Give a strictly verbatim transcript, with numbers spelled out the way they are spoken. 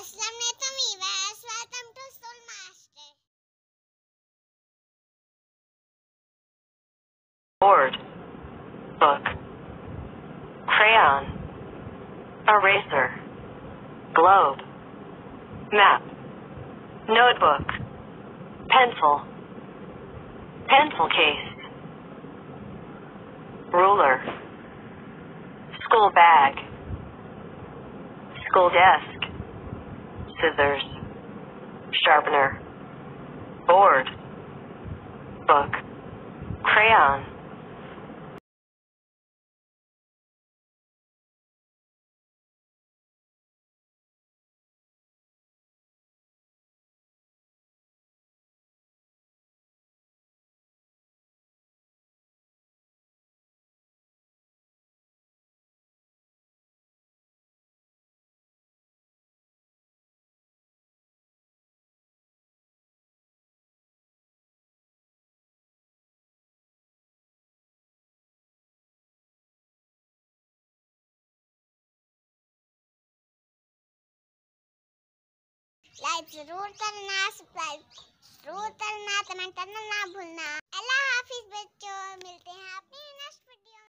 Assalamualaikum viewers, welcome to Soul Master. Board, book, crayon, eraser, globe, map, notebook, pencil, pencil case, ruler, school bag, school desk, scissors, sharpener, board, book, crayon. Like जरूर करना, subscribe जरूर करना, comment करना ना भूलना। अल्लाह हाफिज बच्चों, मिलते हैं अपनी नेक्स्ट वीडियो।